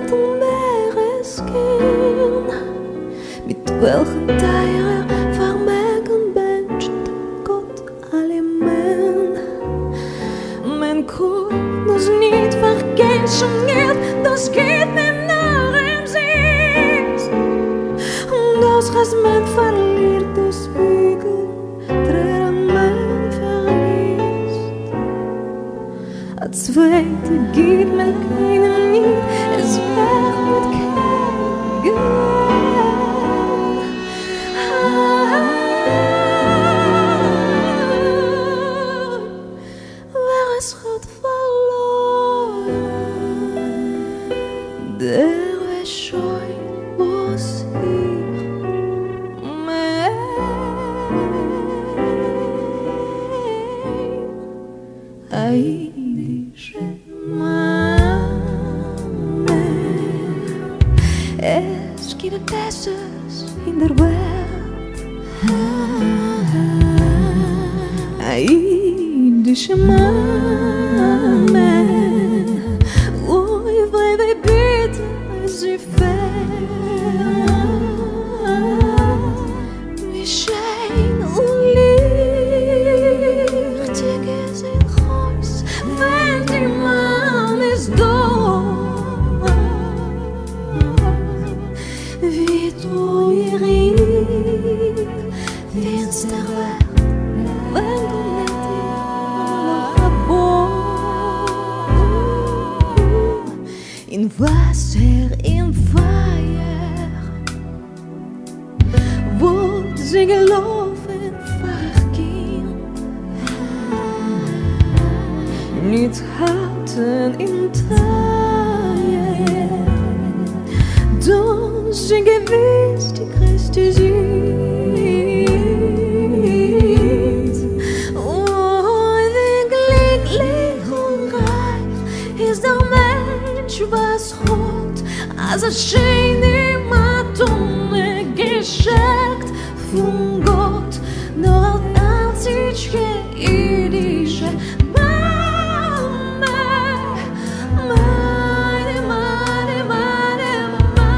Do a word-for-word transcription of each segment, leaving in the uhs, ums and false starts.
und Meeres gehen. Mit welchen Teilen vermerken Mensch Gott alle Mann. Mein Kopf muss nicht vergehen, schon geht, das geht mir nach im Sitz. Und das heißt, man verliert das Hügel, trägt man verliest. A zweite geht mir keinem nie, es wird kein Geld. Idische Mame, es gibt Besseres in der Welt. Idische Mame, oh, ich will bitte sie fehlen. Wie schön und lichtig ist ihr Haus, wenn die Mame ist da. Wie du ihr riecht, finster wird, wenn du nicht in Wasser, in Feuer, wo sie gelaufen vergehen, nicht halten in Treue, doch sie gewiss die Christi sieht. Oh, wie glücklich und reich ist der Mensch, was rot, als er schön immer Tonne geschenkt von Gott, nur als ich Yiddische Mame, meine, meine, meine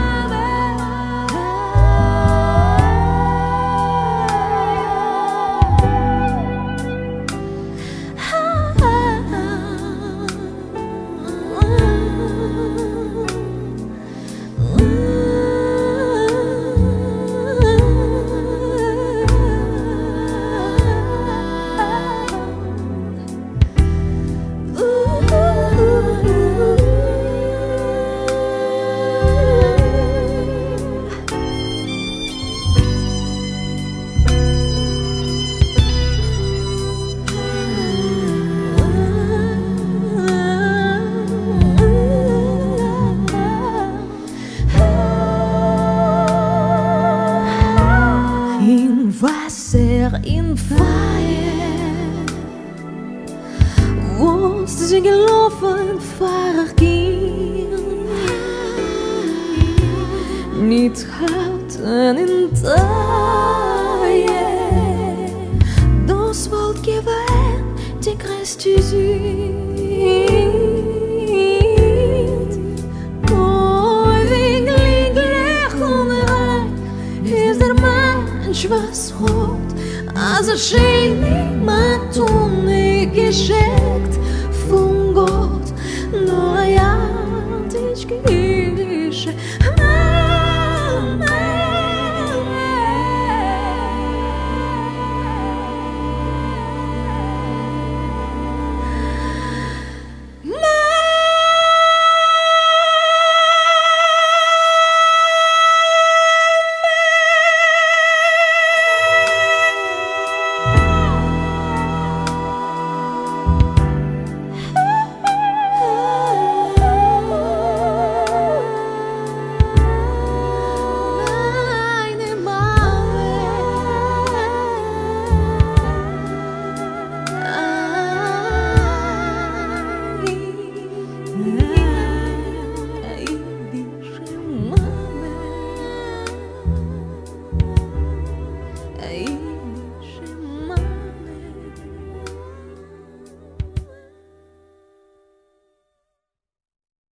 Wasser, in Feuer, wo sie gelaufen vergehen, nicht halten in Treue, das wollt gewähnt, die Christi sieht. Oh, wie glücklich und reich ist der Mensch, was rot, als er schön niemand Tonne geschenkt von Gott, nur ja, dich Yiddische Mame.